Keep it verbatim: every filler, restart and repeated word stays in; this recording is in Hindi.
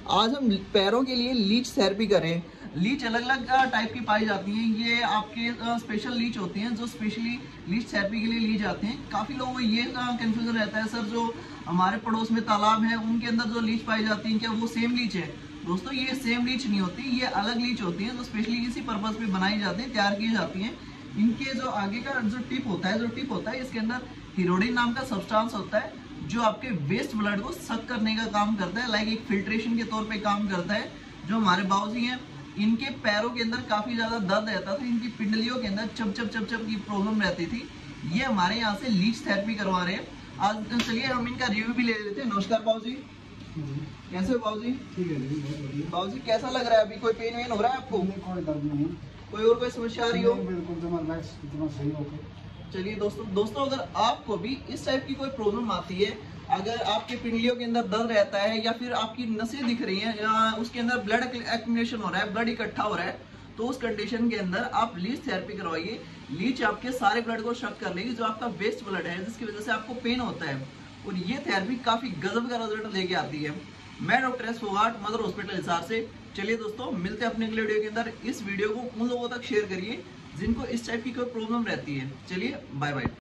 आज हम पैरों के लिए लीच थेरेपी करें। लीच अलग अलग टाइप की पाई जाती हैं। ये आपके स्पेशल लीच होती हैं जो स्पेशली लीच थेरेपी के लिए ली जाते हैं। काफ़ी लोगों को ये कंफ्यूजन रहता है, सर जो हमारे पड़ोस में तालाब है उनके अंदर जो लीच पाई जाती है क्या वो सेम लीच है? दोस्तों ये सेम लीच नहीं होती, ये अलग लीच होती है जो स्पेशली किसी पर्पज पे बनाई जाती है, तैयार की जाती हैं। इनके जो आगे का जो टिप होता है जो टिप होता है इसके अंदर हीरोडिन नाम का सब्सटेंस होता है जो आपके वेस्ट ब्लड को सक करने का काम करता है, लाइक एक फिल्ट्रेशन के तौर पे काम करता है। जो हमारे बाबूजी हैं इनके पैरों के अंदर काफी ज्यादा दर्द रहता था, इनकी पिंडलियों के अंदर चप चप चप चप की प्रॉब्लम रहती थी। ये हमारे यहाँ से लीच थेरेपी करवा रहे हैं। आज चलिए हम इनका रिव्यू भी ले लेते हैं। नमस्कार बाबूजी, कैसे हो बाबूजी? ठीक है बाबूजी, कैसा लग रहा है अभी? कोई पेन वेन हो रहा है आपको? कोई दर्द नहीं, कोई और कोई समस्या आ रही हो? बिल्कुल सही हो। चलिए दोस्तों दोस्तों अगर आपको भी इस टाइप की कोई प्रॉब्लम आती है, अगर आपके पिंडलियों के अंदर दर्द रहता है या फिर आपकी नसें दिख रही हैं या उसके अंदर ब्लड एक्यूमुलेशन हो रहा है, ब्लड इकट्ठा हो रहा है, तो उस कंडीशन के अंदर आप लीच थेरेपी करवाइए। लीच आपके सारे ब्लड को शक कर लेगी जो आपका वेस्ट ब्लड है जिसकी वजह से आपको पेन होता है, और ये थेरेपी काफी गजब का रिजल्ट लेके आती है। मैं doctor S Phogat, mother hospital Hisar से। चलिए दोस्तों मिलते हैं अपने अगले वीडियो के अंदर। इस वीडियो को उन लोगों तक शेयर करिए जिनको इस टाइप की कोई प्रॉब्लम रहती है। चलिए बाय बाय।